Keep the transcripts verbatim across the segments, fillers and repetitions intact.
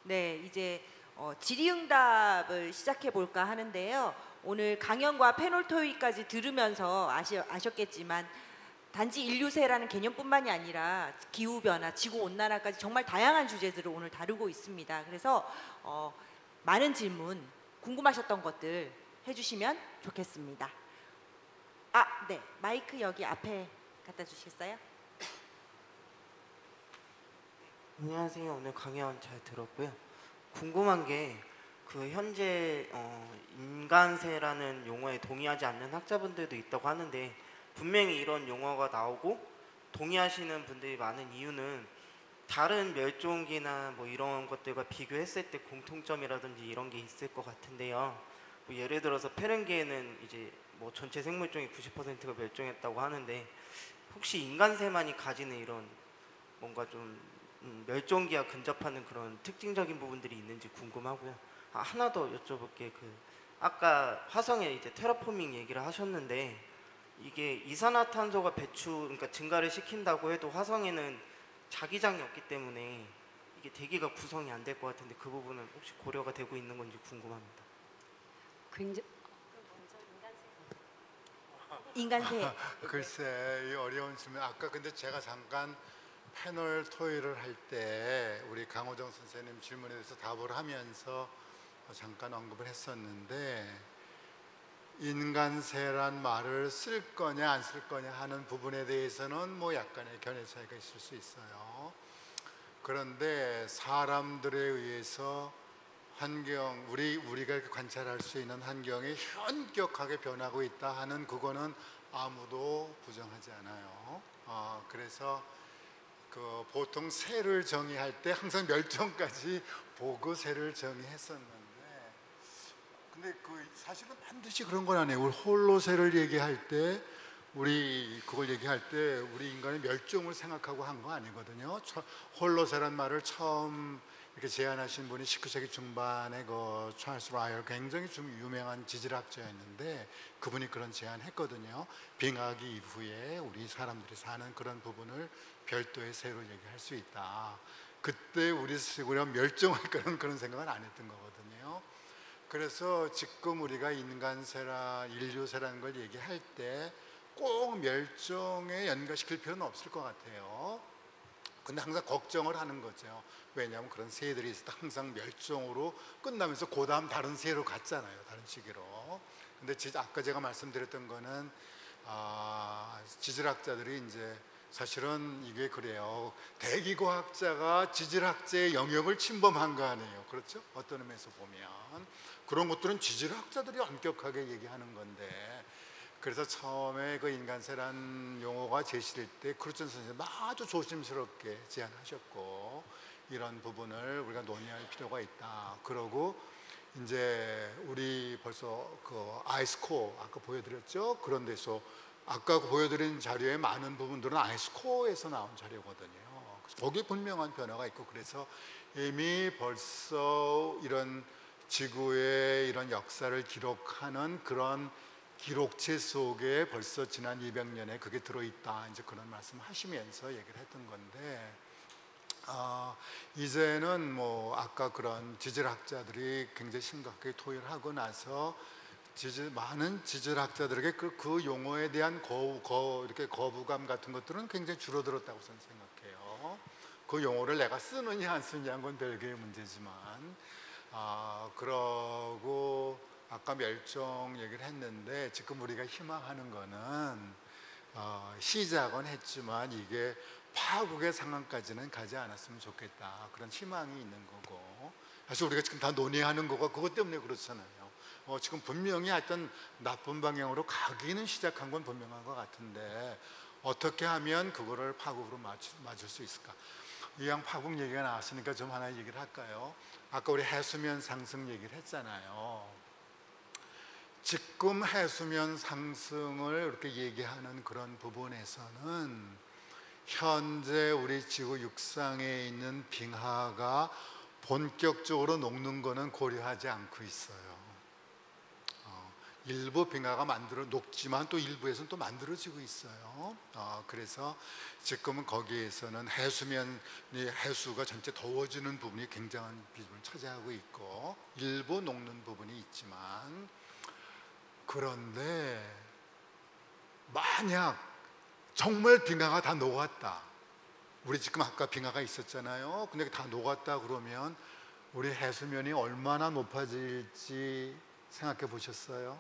네, 이제 어, 질의응답을 시작해 볼까 하는데요. 오늘 강연과 패널 토의까지 들으면서 아시, 아셨겠지만 단지 인류세라는 개념뿐만이 아니라 기후변화, 지구온난화까지 정말 다양한 주제들을 오늘 다루고 있습니다. 그래서 어, 많은 질문, 궁금하셨던 것들 해주시면 좋겠습니다. 아, 네, 마이크 여기 앞에 갖다 주시겠어요? 안녕하세요. 오늘 강연 잘 들었고요. 궁금한 게 그 현재 어, 인간세라는 용어에 동의하지 않는 학자분들도 있다고 하는데, 분명히 이런 용어가 나오고 동의하시는 분들이 많은 이유는 다른 멸종기나 뭐 이런 것들과 비교했을 때 공통점이라든지 이런 게 있을 것 같은데요. 뭐 예를 들어서 페른게는 이제 뭐 전체 생물종의 구십 퍼센트가 멸종했다고 하는데, 혹시 인간세만이 가지는 이런 뭔가 좀 음, 멸종기와 근접하는 그런 특징적인 부분들이 있는지 궁금하고요. 아, 하나 더 여쭤볼 게, 그 아까 화성에 이제 테라포밍 얘기를 하셨는데, 이게 이산화탄소가 배출, 그러니까 증가를 시킨다고 해도 화성에는 자기장이 없기 때문에 이게 대기가 구성이 안 될 것 같은데, 그 부분은 혹시 고려가 되고 있는 건지 궁금합니다. 굉장히 인간세. 글쎄, 이 어려운 질문. 아까 근데 제가 잠깐 패널 토의를 할 때 우리 강호정 선생님 질문에 대해서 답을 하면서 잠깐 언급을 했었는데, 인간세란 말을 쓸 거냐 안 쓸 거냐 하는 부분에 대해서는 뭐 약간의 견해 차이가 있을 수 있어요. 그런데 사람들에 의해서 환경, 우리, 우리가 이렇게 관찰할 수 있는 환경이 현격하게 변하고 있다 하는 그거는 아무도 부정하지 않아요. 어, 그래서 그 보통 새를 정의할 때 항상 멸종까지 보고 새를 정의했었는데, 근데 그 사실은 반드시 그런 건 아니에요. 우리 홀로새를 얘기할 때, 우리 그걸 얘기할 때 우리 인간의 멸종을 생각하고 한 거 아니거든요. 홀로새란 말을 처음 이렇게 제안하신 분이 십구 세기 중반에 그 찰스 라이얼, 굉장히 좀 유명한 지질학자였는데, 그분이 그런 제안했거든요. 빙하기 이후에 우리 사람들이 사는 그런 부분을 별도의 새로 얘기할 수 있다. 그때 우리 우리가 멸종할 거는 그런 생각은 안 했던 거거든요. 그래서 지금 우리가 인간세라 인류세라는 걸 얘기할 때 꼭 멸종에 연관시킬 필요는 없을 것 같아요. 근데 항상 걱정을 하는 거죠. 왜냐하면 그런 새들이 있을 때 항상 멸종으로 끝나면서 그 다음 다른 새로 갔잖아요. 다른 시기로. 근데 아까 제가 말씀드렸던 거는 아, 지질학자들이 이제 사실은 이게 그래요. 대기과학자가 지질학자의 영역을 침범한 거 아니에요. 그렇죠? 어떤 의미에서 보면 그런 것들은 지질학자들이 엄격하게 얘기하는 건데, 그래서 처음에 그 인간세란 용어가 제시될 때 크루천 선생님 아주 조심스럽게 제안하셨고, 이런 부분을 우리가 논의할 필요가 있다. 그러고 이제 우리 벌써 그 아이스코어 아까 보여드렸죠? 그런 데서 아까 보여드린 자료의 많은 부분들은 아이스코어에서 나온 자료거든요. 거기에 분명한 변화가 있고, 그래서 이미 벌써 이런 지구의 이런 역사를 기록하는 그런 기록체 속에 벌써 지난 이백 년에 그게 들어있다, 이제 그런 말씀 하시면서 얘기를 했던 건데, 어, 이제는 뭐 아까 그런 지질학자들이 굉장히 심각하게 토의를 하고 나서 지질, 많은 지질학자들에게 그, 그 용어에 대한 거, 거, 이렇게 거부감 같은 것들은 굉장히 줄어들었다고 저는 생각해요. 그 용어를 내가 쓰느냐 안 쓰느냐는 건 별개의 문제지만, 아, 그러고 아까 멸종 얘기를 했는데, 지금 우리가 희망하는 거는 어, 시작은 했지만 이게 파국의 상황까지는 가지 않았으면 좋겠다, 그런 희망이 있는 거고, 사실 우리가 지금 다 논의하는 거가 그것 때문에 그렇잖아요. 어, 지금 분명히 하여튼 나쁜 방향으로 가기는 시작한 건 분명한 것 같은데, 어떻게 하면 그거를 파국으로 맞출, 맞을 수 있을까? 이왕 파국 얘기가 나왔으니까 좀 하나 얘기를 할까요? 아까 우리 해수면 상승 얘기를 했잖아요. 지금 해수면 상승을 이렇게 얘기하는 그런 부분에서는 현재 우리 지구 육상에 있는 빙하가 본격적으로 녹는 거는 고려하지 않고 있어요. 어, 일부 빙하가 만들어 녹지만 또 일부에서는 또 만들어지고 있어요. 어, 그래서 지금은 거기에서는 해수면 해수가 전체 더워지는 부분이 굉장한 비중을 차지하고 있고 일부 녹는 부분이 있지만, 그런데 만약 정말 빙하가 다 녹았다, 우리 지금 아까 빙하가 있었잖아요. 근데 다 녹았다 그러면 우리 해수면이 얼마나 높아질지 생각해 보셨어요?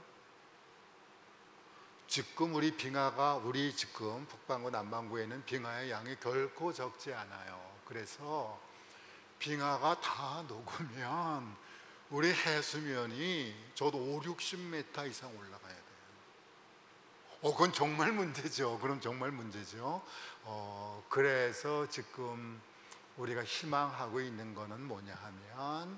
지금 우리 빙하가 우리 지금 북반구 남반구에는 빙하의 양이 결코 적지 않아요. 그래서 빙하가 다 녹으면 우리 해수면이 저도 오, 육십 미터 이상 올라가야 돼요. 어, 그건 정말 문제죠. 그럼 정말 문제죠. 어, 그래서 지금 우리가 희망하고 있는 거는 뭐냐 하면,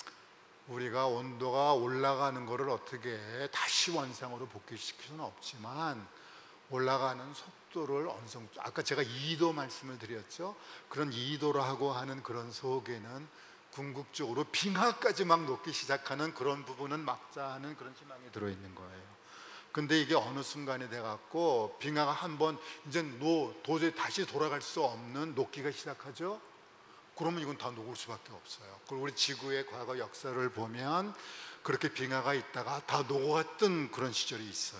우리가 온도가 올라가는 것을 어떻게 다시 원상으로 복귀시킬 수는 없지만 올라가는 속도를 어느 정도, 아까 제가 이 도 말씀을 드렸죠. 그런 이 도라고 하는 그런 속에는 궁극적으로 빙하까지 막 녹기 시작하는 그런 부분은 막자 하는 그런 희망이 들어있는 거예요. 근데 이게 어느 순간이 돼갖고 빙하가 한번 이제 노, 도저히 다시 돌아갈 수 없는 녹기가 시작하죠. 그러면 이건 다 녹을 수밖에 없어요. 그리고 우리 지구의 과거 역사를 보면 그렇게 빙하가 있다가 다 녹았던 그런 시절이 있어요.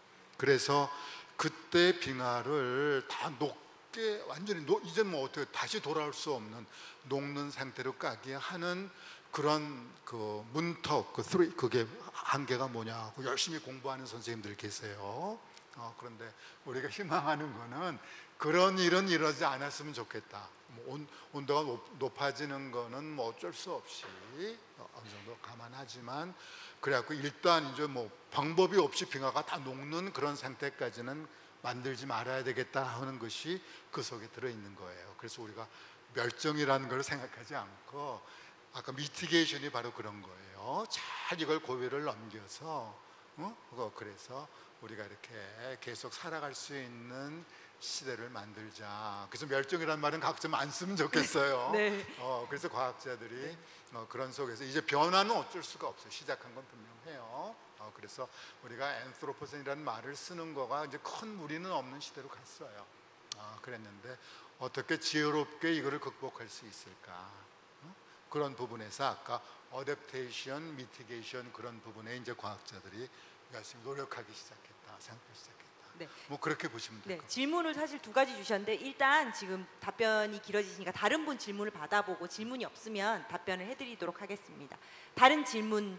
그래서 그때 빙하를 다 녹게 완전히 녹, 이제 뭐 어떻게 다시 돌아올 수 없는 녹는 상태로 까게 하는 그런 그 문턱, 그 쓰리, 그게 한계가 뭐냐고 열심히 공부하는 선생님들 계세요. 어, 그런데 우리가 희망하는 거는 그런 일은 이러지 않았으면 좋겠다. 뭐 온, 온도가 높, 높아지는 거는 뭐 어쩔 수 없이 어느 정도 감안하지만, 그래갖고 일단 이제 뭐 방법이 없이 빙하가 다 녹는 그런 상태까지는 만들지 말아야 되겠다 하는 것이 그 속에 들어있는 거예요. 그래서 우리가 멸종이라는 걸 생각하지 않고 아까 미티게이션이 바로 그런 거예요. 잘 이걸 고비를 넘겨서 어? 그래서 우리가 이렇게 계속 살아갈 수 있는 시대를 만들자. 그래서 멸종이라는 말은 각자 안 쓰면 좋겠어요. 네. 어, 그래서 과학자들이 어, 그런 속에서 이제 변화는 어쩔 수가 없어요. 시작한 건 분명해요. 어, 그래서 우리가 앤트로포센이라는 말을 쓰는 거가 이제 큰 무리는 없는 시대로 갔어요. 어, 그랬는데 어떻게 지혜롭게 이거를 극복할 수 있을까? 어? 그런 부분에서 아까 어댑테이션, 미티게이션 그런 부분에 이제 과학자들이 열심히 노력하기 시작했다, 생각하기 시작했다. 네. 뭐 그렇게 보시면 될 네, 것 같아요. 질문을 사실 두 가지 주셨는데 일단 지금 답변이 길어지시니까 다른 분 질문을 받아보고 질문이 없으면 답변을 해드리도록 하겠습니다. 다른 질문,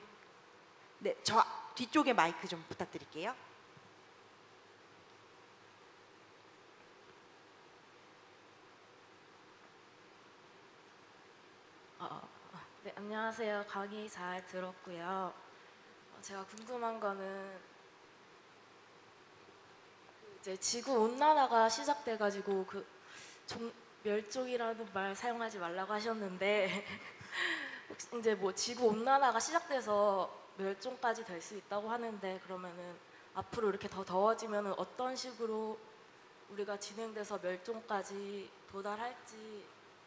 네, 저 뒤쪽에 마이크 좀 부탁드릴게요. 어, 네, 안녕하세요. 강의 잘 들었고요. 어, 제가 궁금한 거는 이제 지구 온난화가 시작돼가지고 그 종, 멸종이라는 말 사용하지 말라고 하셨는데 혹시 이제 뭐 지구 온난화가 시작돼서 멸종까지 될 수 있다고 하는데, 그러면은 앞으로 이렇게 더 더워지면은 어떤 식으로 우리가 진행돼서 멸종까지 도달할지,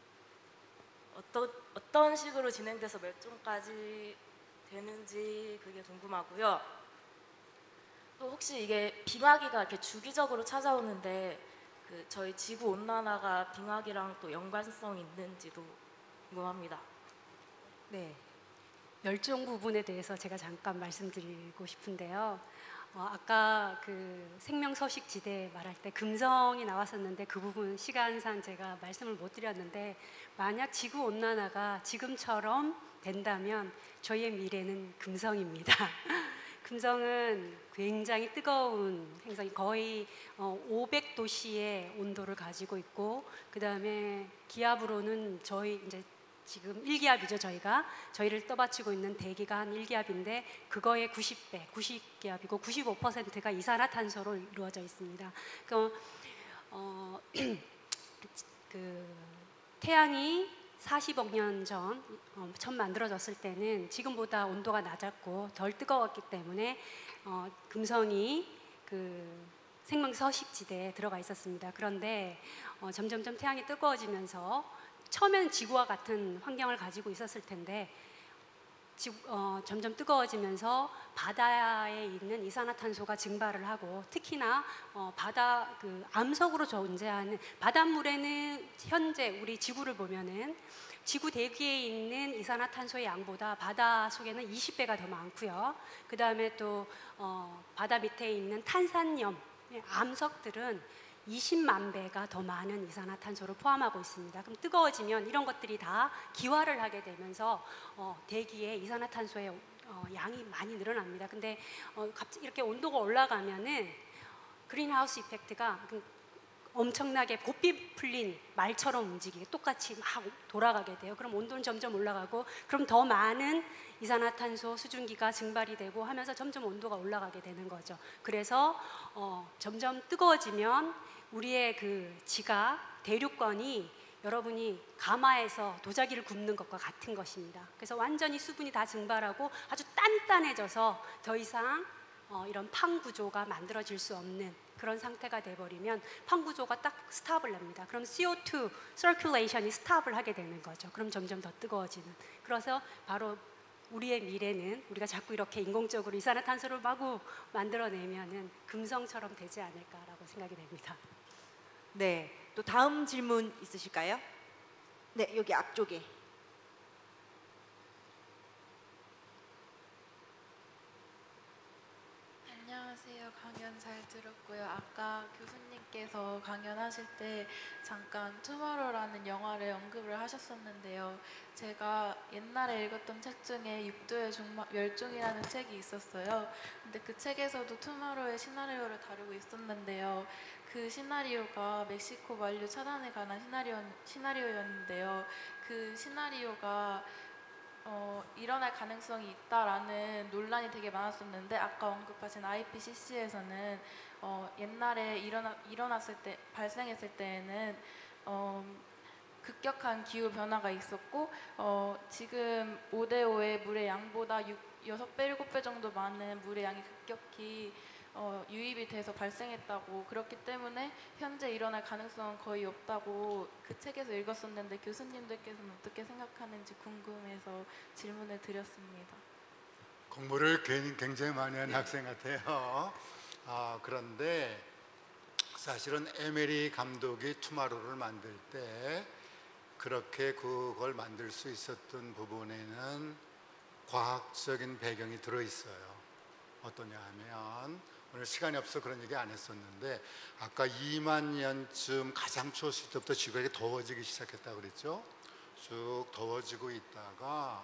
어떤 어떤 식으로 진행돼서 멸종까지 되는지 그게 궁금하고요. 또 혹시 이게 빙하기가 이렇게 주기적으로 찾아오는데 그 저희 지구 온난화가 빙하기랑 또 연관성이 있는지도 궁금합니다. 네, 멸종 부분에 대해서 제가 잠깐 말씀드리고 싶은데요. 어, 아까 그 생명서식 지대 말할 때 금성이 나왔었는데 그 부분 시간상 제가 말씀을 못 드렸는데, 만약 지구 온난화가 지금처럼 된다면 저희의 미래는 금성입니다. 금성은 굉장히 뜨거운 행성이 거의 오백 도씨의 온도를 가지고 있고, 그 다음에 기압으로는 저희 이제 지금 일 기압이죠. 저희가 저희를 떠받치고 있는 대기가 한 일 기압인데 그거의 구십 배, 구십 기압이고 구십오 퍼센트가 이산화탄소로 이루어져 있습니다. 그, 어, 그 태양이 사십억 년 전 어, 처음 만들어졌을 때는 지금보다 온도가 낮았고 덜 뜨거웠기 때문에 어, 금성이 그 생명 서식지대에 들어가 있었습니다. 그런데 어, 점점점 태양이 뜨거워지면서 처음에는 지구와 같은 환경을 가지고 있었을 텐데 지구, 어, 점점 뜨거워지면서 바다에 있는 이산화탄소가 증발을 하고 특히나 어, 바다 그 암석으로 존재하는 바닷물에는 현재 우리 지구를 보면은 지구 대기에 있는 이산화탄소의 양보다 바다 속에는 이십 배가 더 많고요. 그 다음에 또 어, 바다 밑에 있는 탄산염, 암석들은 이십만 배가 더 많은 이산화탄소를 포함하고 있습니다. 그럼 뜨거워지면 이런 것들이 다 기화를 하게 되면서 어, 대기에 이산화탄소의 어, 양이 많이 늘어납니다. 근데 어, 갑자기 이렇게 온도가 올라가면은 그린하우스 이펙트가 엄청나게 고삐 풀린 말처럼 움직이게 똑같이 막 돌아가게 돼요. 그럼 온도는 점점 올라가고 그럼 더 많은 이산화탄소 수증기가 증발이 되고 하면서 점점 온도가 올라가게 되는 거죠. 그래서 어, 점점 뜨거워지면 우리의 그 지가 대륙권이 여러분이 가마에서 도자기를 굽는 것과 같은 것입니다. 그래서 완전히 수분이 다 증발하고 아주 단단해져서 더 이상 어, 이런 판 구조가 만들어질 수 없는 그런 상태가 돼버리면 판 구조가 딱 스탑을 납니다. 그럼 씨오투 서큘레이션이 스탑을 하게 되는 거죠. 그럼 점점 더 뜨거워지는. 그래서 바로 우리의 미래는 우리가 자꾸 이렇게 인공적으로 이산화탄소를 마구 만들어내면은 금성처럼 되지 않을까라고 생각이 됩니다. 네, 또 다음 질문 있으실까요? 네, 여기 앞쪽에. 안녕하세요. 강연 잘 들었고요. 아까 교수님께서 강연하실 때 잠깐 투모로우라는 영화를 언급을 하셨었는데요. 제가 옛날에 읽었던 책 중에 육도의 종마, 멸종이라는 책이 있었어요. 근데 그 책에서도 투모로우의 시나리오를 다루고 있었는데요. 그 시나리오가 멕시코 만류 차단에 관한 시나리오, 시나리오였는데요. 그 시나리오가 어, 일어날 가능성이 있다라는 논란이 되게 많았었는데 아까 언급하신 아이피씨씨에서는 어, 옛날에 일어나, 일어났을 때 발생했을 때에는 어, 급격한 기후 변화가 있었고 어, 지금 오 대 오의 물의 양보다 여섯 배, 일곱 배 정도 많은 물의 양이 급격히 어, 유입이 돼서 발생했다고 그렇기 때문에 현재 일어날 가능성은 거의 없다고 그 책에서 읽었었는데 교수님들께서는 어떻게 생각하는지 궁금해서 질문을 드렸습니다. 공부를 괜히 굉장히 많이 한 학생 같아요. 아, 그런데 사실은 에메리 감독이 투마로우를 만들 때 그렇게 그걸 만들 수 있었던 부분에는 과학적인 배경이 들어있어요. 어떠냐 하면 오늘 시간이 없어 그런 얘기 안 했었는데 아까 이만 년쯤 가장 추웠을 때부터 지구가 이렇게 더워지기 시작했다고 그랬죠. 쭉 더워지고 있다가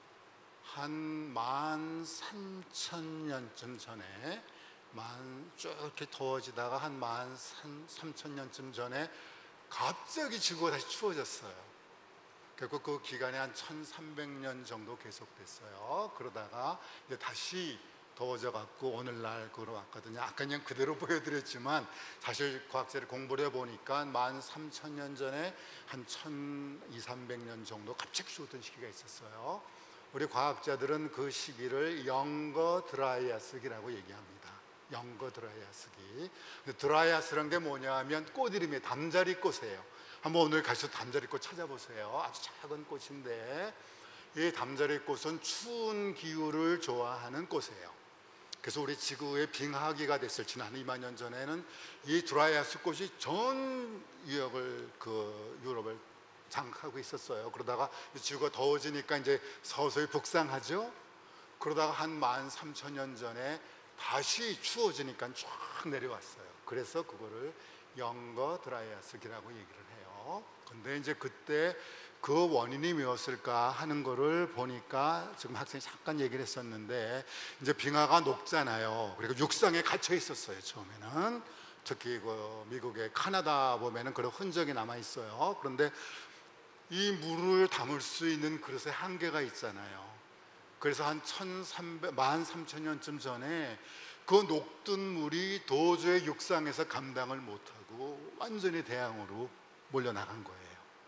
한 만 삼천 년쯤 전에 만 쭉 이렇게 더워지다가 한 만 삼천 년쯤 전에 갑자기 지구가 다시 추워졌어요. 결국 그 기간이 한 천삼백 년 정도 계속됐어요. 그러다가 이제 다시 더워져 갖고 오늘날 그로 왔거든요. 아까 그냥 그대로 보여드렸지만 사실 과학자를 공부를 해보니까 만 삼천 년 전에 한 천이삼백 년 정도 갑자기 추웠던 시기가 있었어요. 우리 과학자들은 그 시기를 영거 드라이아스기라고 얘기합니다. 영거 드라이아스기. 드라이아스라는 게 뭐냐 하면 꽃 이름이 담자리꽃이에요. 한번 오늘 가셔서 담자리꽃 찾아보세요. 아주 작은 꽃인데 이 담자리꽃은 추운 기후를 좋아하는 꽃이에요. 그래서 우리 지구의 빙하기가 됐을 지난 이만 년 전에는 이 드라이아스 꽃이 전 유럽을 그 유럽을 장악하고 있었어요. 그러다가 지구가 더워지니까 이제 서서히 북상하죠. 그러다가 한 만 삼천 년 전에 다시 추워지니까 쫙 내려왔어요. 그래서 그거를 영거 드라이아스기라고 얘기를 해요. 근데 이제 그때 그 원인이 무엇일까 하는 거를 보니까 지금 학생이 잠깐 얘기를 했었는데 이제 빙하가 녹잖아요. 그리고 육상에 갇혀 있었어요. 처음에는 특히 그 미국의 카나다 보면은 그런 흔적이 남아 있어요. 그런데 이 물을 담을 수 있는 그릇에 한계가 있잖아요. 그래서 한 천삼백, 만 삼천 년쯤 전에 그 녹든 물이 도저히 육상에서 감당을 못하고 완전히 대양으로 몰려나간 거예요.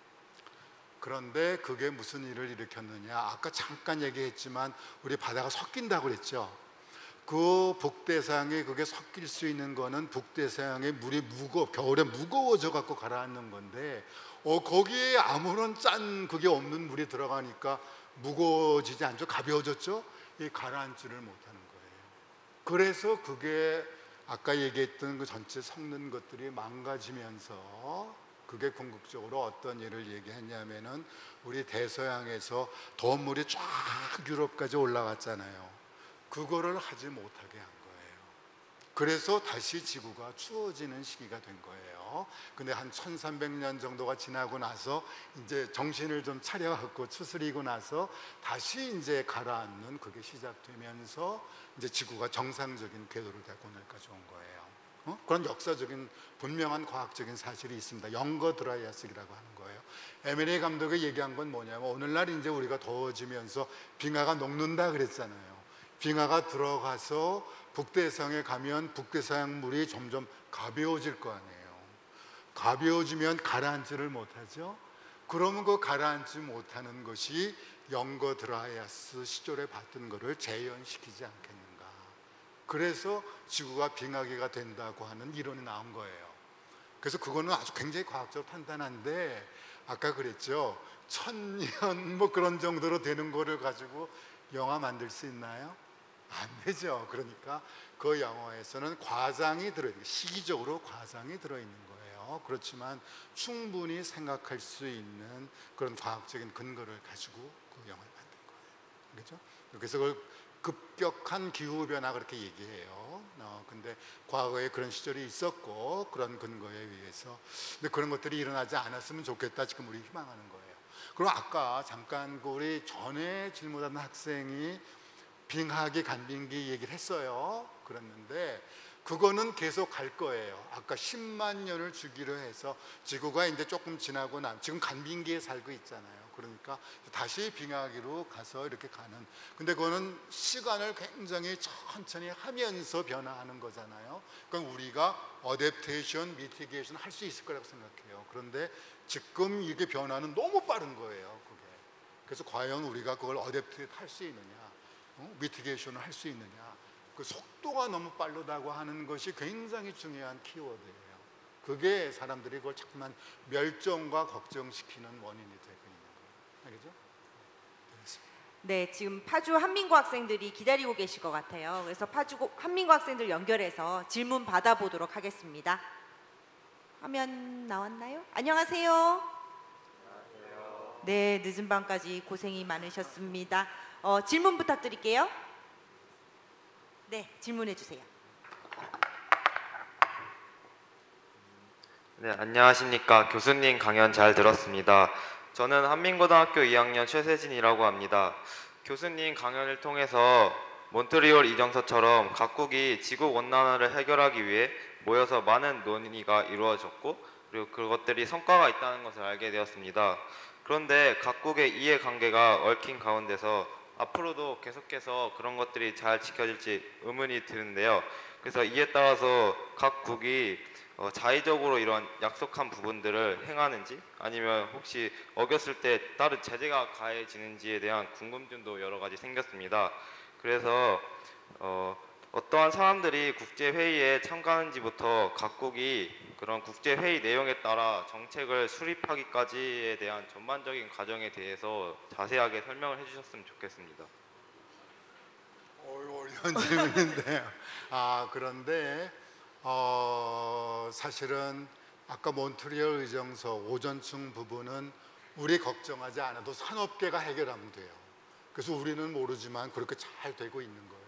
그런데 그게 무슨 일을 일으켰느냐, 아까 잠깐 얘기했지만 우리 바다가 섞인다고 그랬죠. 그 북대서양에 그게 섞일 수 있는 거는 북대서양의 물이 무거 겨울에 무거워져 갖고 가라앉는 건데 어, 거기에 아무런 짠 그게 없는 물이 들어가니까 무거워지지 않죠? 가벼워졌죠? 이 가라앉지를 못하는 거예요. 그래서 그게 아까 얘기했던 그 전체 섞는 것들이 망가지면서 그게 궁극적으로 어떤 일을 얘기했냐면은 우리 대서양에서 더운 물이 쫙 유럽까지 올라갔잖아요. 그거를 하지 못하게 한 거예요. 그래서 다시 지구가 추워지는 시기가 된 거예요. 근데 한 천삼백 년 정도가 지나고 나서 이제 정신을 좀 차려갖고 추스리고 나서 다시 이제 가라앉는 그게 시작되면서 이제 지구가 정상적인 궤도를 타고 오늘까지 온 거예요. 어? 그런 역사적인 분명한 과학적인 사실이 있습니다. 영거 드라이아스라고 하는 거예요. 에밀리 감독이 얘기한 건 뭐냐면 오늘날 이제 우리가 더워지면서 빙하가 녹는다 그랬잖아요. 빙하가 들어가서 북대서양에 가면 북대서양 물이 점점 가벼워질 거 아니에요. 가벼워지면 가라앉지를 못하죠. 그러면 그 가라앉지 못하는 것이 영거 드라이아스 시절에 봤던 것을 재현시키지 않겠는가. 그래서 지구가 빙하기가 된다고 하는 이론이 나온 거예요. 그래서 그거는 아주 굉장히 과학적으로 판단한데 아까 그랬죠. 천년 뭐 그런 정도로 되는 거를 가지고 영화 만들 수 있나요? 안 되죠. 그러니까 그 영화에서는 과장이 들어있는, 시기적으로 과장이 들어있는 거예요. 그렇지만 충분히 생각할 수 있는 그런 과학적인 근거를 가지고 그 영화를 만든 거예요. 그렇죠? 그래서 그걸 급격한 기후변화 그렇게 얘기해요. 어, 근데 과거에 그런 시절이 있었고 그런 근거에 의해서 근데 그런 것들이 일어나지 않았으면 좋겠다 지금 우리 희망하는 거예요. 그럼 아까 잠깐 그 우리 전에 질문한 학생이 빙하기 간빙기 얘기를 했어요. 그랬는데 그거는 계속 갈 거예요. 아까 십만 년을 주기로 해서 지구가 이제 조금 지나고 나 지금 간빙기에 살고 있잖아요. 그러니까 다시 빙하기로 가서 이렇게 가는. 근데 그거는 시간을 굉장히 천천히 하면서 변화하는 거잖아요. 그러니까 우리가 어댑테이션, 미티게이션 할 수 있을 거라고 생각해요. 그런데 지금 이게 변화는 너무 빠른 거예요. 그게. 그래서 과연 우리가 그걸 어댑테이트 할 수 있느냐, 어? 미티게이션을 할 수 있느냐. 그 속도가 너무 빠르다고 하는 것이 굉장히 중요한 키워드예요. 그게 사람들이 그걸 자꾸만 멸종과 걱정시키는 원인이 되고 있는 거예요. 알겠죠? 네, 지금 파주 한민고 학생들이 기다리고 계실 것 같아요. 그래서 파주 한민고 학생들 연결해서 질문 받아보도록 하겠습니다. 화면 나왔나요? 안녕하세요. 안녕하세요. 네, 늦은 밤까지 고생이 많으셨습니다. 어, 질문 부탁드릴게요. 네, 질문해 주세요. 네, 안녕하십니까. 교수님 강연 잘 들었습니다. 저는 한민고등학교 이 학년 최세진이라고 합니다. 교수님 강연을 통해서 몬트리올 이정서처럼 각국이 지구온난화를 해결하기 위해 모여서 많은 논의가 이루어졌고 그리고 그것들이 성과가 있다는 것을 알게 되었습니다. 그런데 각국의 이해관계가 얽힌 가운데서 앞으로도 계속해서 그런 것들이 잘 지켜질지 의문이 드는데요. 그래서 이에 따라서 각국이 어, 자의적으로 이런 약속한 부분들을 행하는지 아니면 혹시 어겼을 때 다른 제재가 가해지는지에 대한 궁금증도 여러 가지 생겼습니다. 그래서 어, 어떠한 사람들이 국제회의에 참가하는지부터 각국이 그런 국제회의 내용에 따라 정책을 수립하기까지에 대한 전반적인 과정에 대해서 자세하게 설명을 해주셨으면 좋겠습니다. 어, 어려운 질문인데요. 아, 그런데 어, 사실은 아까 몬트리올 의정서 오존층 부분은 우리 걱정하지 않아도 산업계가 해결하면 돼요. 그래서 우리는 모르지만 그렇게 잘 되고 있는 거예요.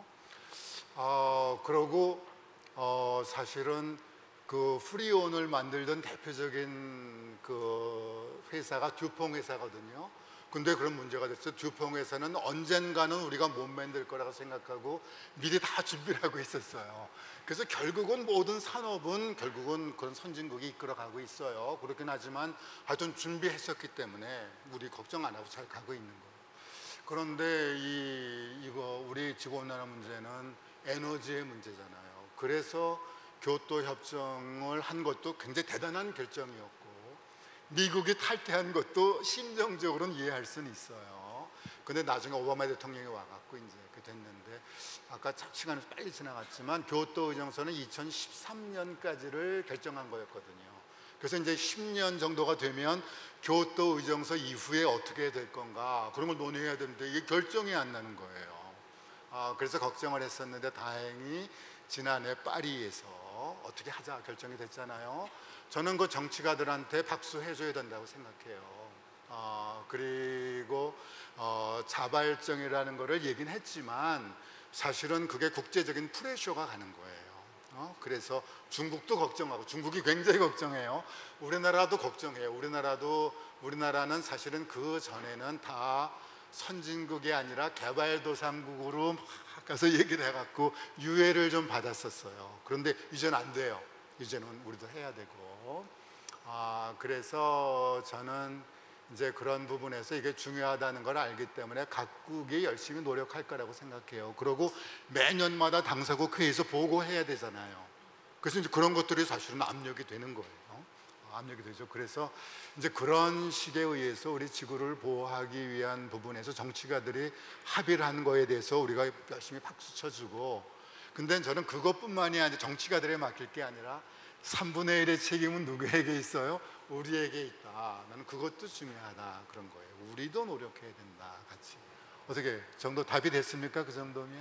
어, 그러고 어, 사실은 그 프리온을 만들던 대표적인 그 회사가 듀퐁 회사거든요. 근데 그런 문제가 됐어요. 듀퐁 회사는 언젠가는 우리가 못 만들 거라고 생각하고 미리 다 준비를 하고 있었어요. 그래서 결국은 모든 산업은 결국은 그런 선진국이 이끌어가고 있어요. 그렇긴 하지만 하여튼 준비했었기 때문에 우리 걱정 안 하고 잘 가고 있는 거예요. 그런데 이, 이거 우리 지구온난화 문제는 에너지의 문제잖아요. 그래서 교토 협정을 한 것도 굉장히 대단한 결정이었고 미국이 탈퇴한 것도 심정적으로는 이해할 수는 있어요. 근데 나중에 오바마 대통령이 와갖고 이제 그 됐는데 아까 시간이 빨리 지나갔지만 교토 의정서는 이천십삼 년까지를 결정한 거였거든요. 그래서 이제 십 년 정도가 되면 교토 의정서 이후에 어떻게 될 건가 그런 걸 논의해야 되는데 이게 결정이 안 나는 거예요. 아, 그래서 걱정을 했었는데 다행히 지난해 파리에서 어떻게 하자 결정이 됐잖아요. 저는 그 정치가들한테 박수 해줘야 된다고 생각해요. 어, 그리고 어, 자발정이라는 거를 얘기는 했지만 사실은 그게 국제적인 프레셔가 가는 거예요. 어? 그래서 중국도 걱정하고 중국이 굉장히 걱정해요. 우리나라도 걱정해요. 우리나라도 우리나라는 사실은 그 전에는 다 선진국이 아니라 개발도상국으로 막 가서 얘기를 해갖고 유예를 좀 받았었어요. 그런데 이제는 안 돼요. 이제는 우리도 해야 되고. 아, 그래서 저는 이제 그런 부분에서 이게 중요하다는 걸 알기 때문에 각국이 열심히 노력할 거라고 생각해요. 그리고 매년마다 당사국 회의에서 보고해야 되잖아요. 그래서 이제 그런 것들이 사실은 압력이 되는 거예요. 압력이 되죠. 그래서 이제 그런 식에 의해서 우리 지구를 보호하기 위한 부분에서 정치가들이 합의를 한 거에 대해서 우리가 열심히 박수 쳐주고, 근데 저는 그것뿐만이 아니라 정치가들에 맡길 게 아니라 삼분의 일의 책임은 누구에게 있어요? 우리에게 있다. 나는 그것도 중요하다 그런 거예요. 우리도 노력해야 된다 같이. 어떻게 정도 답이 됐습니까? 그 정도면?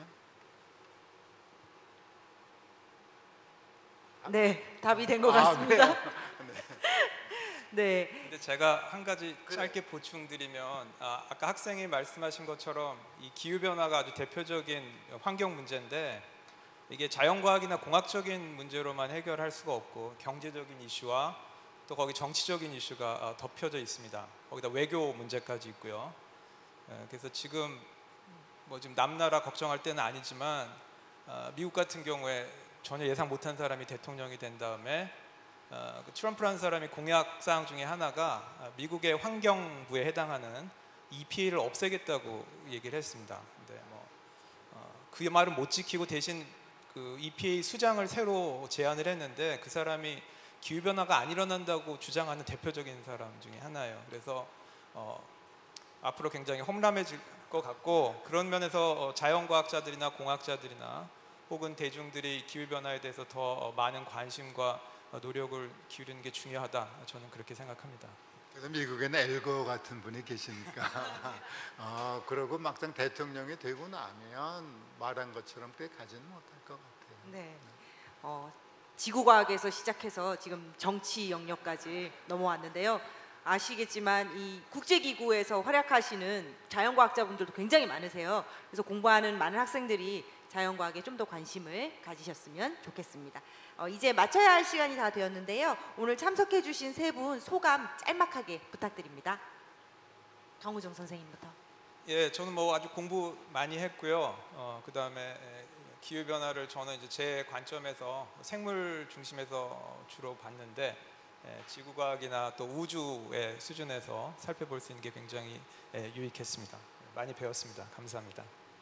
네, 답이 된 것 아, 같습니다. 그래요? 네. 네. 근데 제가 한 가지 짧게 보충드리면, 아, 아까 학생이 말씀하신 것처럼 이 기후 변화가 아주 대표적인 환경 문제인데 이게 자연과학이나 공학적인 문제로만 해결할 수가 없고 경제적인 이슈와 또 거기 정치적인 이슈가 덮여져 있습니다. 거기다 외교 문제까지 있고요. 그래서 지금 뭐 지금 남나라 걱정할 때는 아니지만 미국 같은 경우에 전혀 예상 못한 사람이 대통령이 된 다음에 트럼프라는 사람이 공약 사항 중에 하나가 미국의 환경부에 해당하는 이피에이를 없애겠다고 얘기를 했습니다. 근데 뭐 그 말은 못 지키고 대신 그 이피에이 수장을 새로 제안을 했는데 그 사람이 기후 변화가 안 일어난다고 주장하는 대표적인 사람 중에 하나예요. 그래서 어, 앞으로 굉장히 험난해질 것 같고, 그런 면에서 어, 자연과학자들이나 공학자들이나 혹은 대중들이 기후 변화에 대해서 더 많은 관심과 노력을 기울이는 게 중요하다. 저는 그렇게 생각합니다. 그래서 미국에는 엘거 같은 분이 계시니까 어, 그러고 막상 대통령이 되고 나면 말한 것처럼 꽤 가지는 못할 것 같아요. 네. 어, 지구과학에서 시작해서 지금 정치 영역까지 넘어왔는데요. 아시겠지만 이 국제기구에서 활약하시는 자연과학자분들도 굉장히 많으세요. 그래서 공부하는 많은 학생들이 자연과학에 좀 더 관심을 가지셨으면 좋겠습니다. 어, 이제 마쳐야 할 시간이 다 되었는데요. 오늘 참석해 주신 세 분 소감 짤막하게 부탁드립니다. 정우정 선생님부터. 예, 저는 뭐 아주 공부 많이 했고요. 어, 그 다음에 기후 변화를 저는 이제 제 관점에서 생물 중심에서 주로 봤는데, 예, 지구과학이나 또 우주의 수준에서 살펴볼 수 있는 게 굉장히 예, 유익했습니다. 많이 배웠습니다. 감사합니다.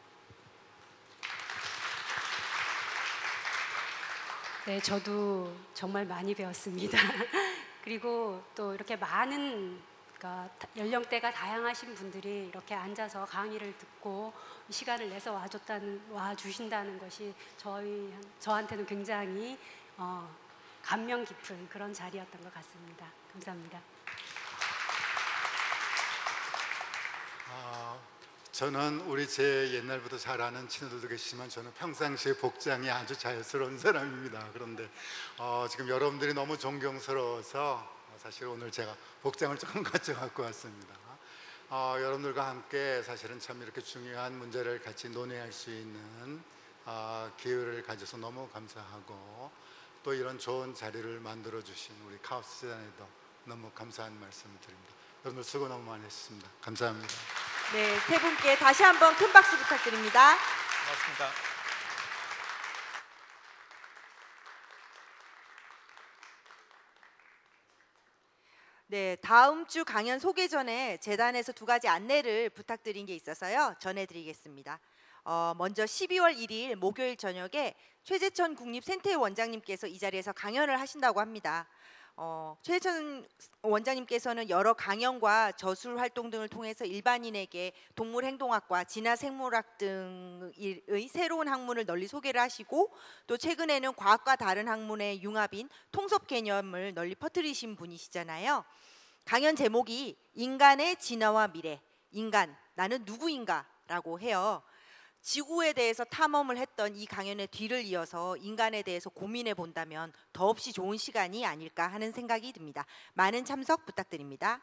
네, 저도 정말 많이 배웠습니다. 그리고 또 이렇게 많은, 그러니까 연령대가 다양하신 분들이 이렇게 앉아서 강의를 듣고 시간을 내서 와줬다는, 와주신다는 것이 저희, 저한테는 굉장히 어, 감명 깊은 그런 자리였던 것 같습니다. 감사합니다. 아, 저는 우리 제 옛날부터 잘 아는 친구들도 계시지만 저는 평상시에 복장이 아주 자연스러운 사람입니다. 그런데 어, 지금 여러분들이 너무 존경스러워서 사실 오늘 제가 복장을 조금 가져갖고 왔습니다. 어, 여러분들과 함께 사실은 참 이렇게 중요한 문제를 같이 논의할 수 있는 어, 기회를 가져서 너무 감사하고, 또 이런 좋은 자리를 만들어 주신 우리 카오스 재단에도 너무 감사한 말씀을 드립니다. 여러분들 수고 너무 많이 했습니다. 감사합니다. 네, 세 분께 다시 한번 큰 박수 부탁드립니다. 고맙습니다. 네, 다음 주 강연 소개 전에 재단에서 두 가지 안내를 부탁드린 게 있어서요. 전해드리겠습니다. 어, 먼저 십이월 일일 목요일 저녁에 최재천 국립센터의 원장님께서 이 자리에서 강연을 하신다고 합니다. 어, 최혜천 원장님께서는 여러 강연과 저술 활동 등을 통해서 일반인에게 동물행동학과 진화생물학 등의 새로운 학문을 널리 소개를 하시고 또 최근에는 과학과 다른 학문의 융합인 통섭 개념을 널리 퍼뜨리신 분이시잖아요. 강연 제목이 인간의 진화와 미래, 인간, 나는 누구인가? 라고 해요. 지구에 대해서 탐험을 했던 이 강연의 뒤를 이어서 인간에 대해서 고민해 본다면 더없이 좋은 시간이 아닐까 하는 생각이 듭니다. 많은 참석 부탁드립니다.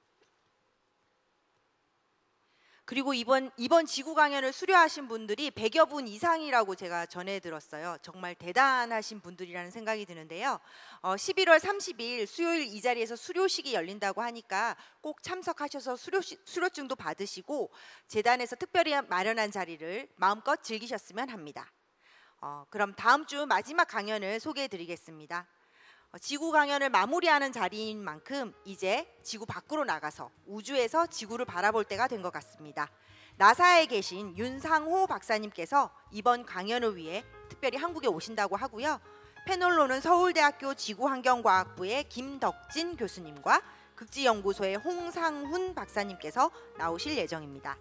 그리고 이번 이번 지구 강연을 수료하신 분들이 백여 분 이상이라고 제가 전해 들었어요. 정말 대단하신 분들이라는 생각이 드는데요. 어, 십일월 삼십일 수요일 이 자리에서 수료식이 열린다고 하니까 꼭 참석하셔서 수료 수료증도 받으시고 재단에서 특별히 마련한 자리를 마음껏 즐기셨으면 합니다. 어, 그럼 다음 주 마지막 강연을 소개해 드리겠습니다. 지구 강연을 마무리하는 자리인 만큼 이제 지구 밖으로 나가서 우주에서 지구를 바라볼 때가 된 것 같습니다. 나사에 계신 윤상호 박사님께서 이번 강연을 위해 특별히 한국에 오신다고 하고요. 패널로는 서울대학교 지구환경과학부의 김덕진 교수님과 극지연구소의 홍상훈 박사님께서 나오실 예정입니다.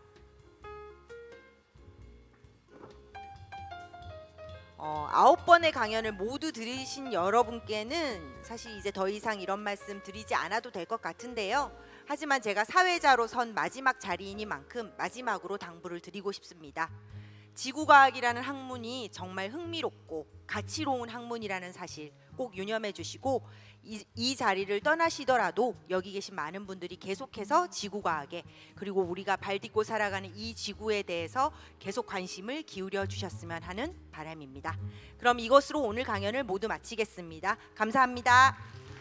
어, 아홉 번의 강연을 모두 들으신 여러분께는 사실 이제 더 이상 이런 말씀 드리지 않아도 될 것 같은데요. 하지만 제가 사회자로 선 마지막 자리이니만큼 마지막으로 당부를 드리고 싶습니다. 지구과학이라는 학문이 정말 흥미롭고 가치로운 학문이라는 사실 꼭 유념해 주시고 이, 이 자리를 떠나시더라도 여기 계신 많은 분들이 계속해서 지구과학에 그리고 우리가 발딛고 살아가는 이 지구에 대해서 계속 관심을 기울여 주셨으면 하는 바람입니다. 그럼 이것으로 오늘 강연을 모두 마치겠습니다. 감사합니다.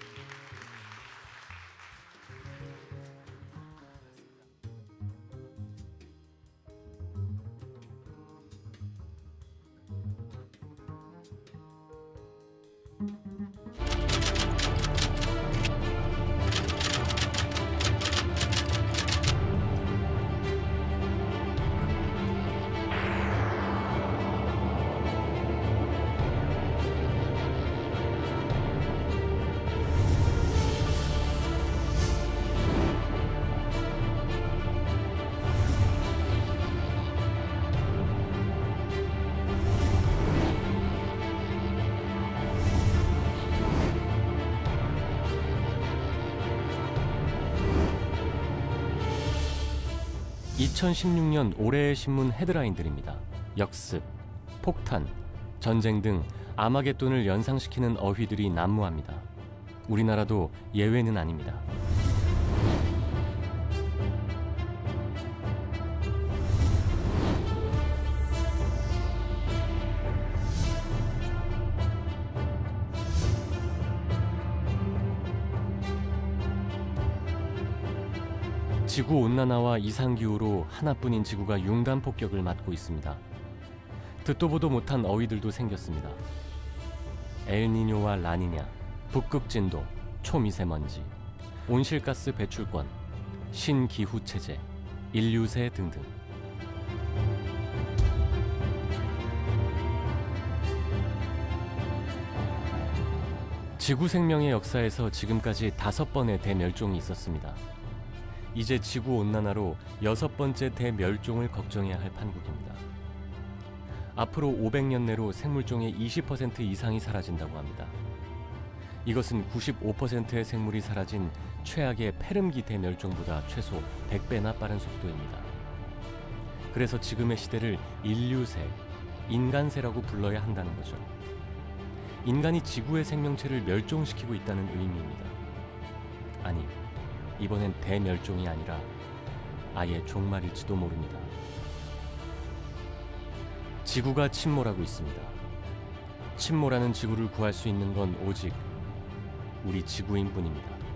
이천십육 년 올해의 신문 헤드라인들입니다. 역습, 폭탄, 전쟁 등 아마겟돈을 연상시키는 어휘들이 난무합니다. 우리나라도 예외는 아닙니다. 지구온난화와 이상기후로 하나뿐인 지구가 융단 폭격을 맞고 있습니다. 듣도 보도 못한 어휘들도 생겼습니다. 엘니뇨와 라니냐, 북극진도, 초미세먼지, 온실가스 배출권, 신기후체제, 인류세 등등. 지구 생명의 역사에서 지금까지 다섯 번의 대멸종이 있었습니다. 이제 지구온난화로 여섯 번째 대멸종을 걱정해야 할 판국입니다. 앞으로 오백 년 내로 생물종의 이십 퍼센트 이상이 사라진다고 합니다. 이것은 구십오 퍼센트의 생물이 사라진 최악의 페름기 대멸종보다 최소 백 배나 빠른 속도입니다. 그래서 지금의 시대를 인류세, 인간세라고 불러야 한다는 거죠. 인간이 지구의 생명체를 멸종시키고 있다는 의미입니다. 아니, 이번엔 대멸종이 아니라 아예 종말일지도 모릅니다. 지구가 침몰하고 있습니다. 침몰하는 지구를 구할 수 있는 건 오직 우리 지구인 뿐입니다.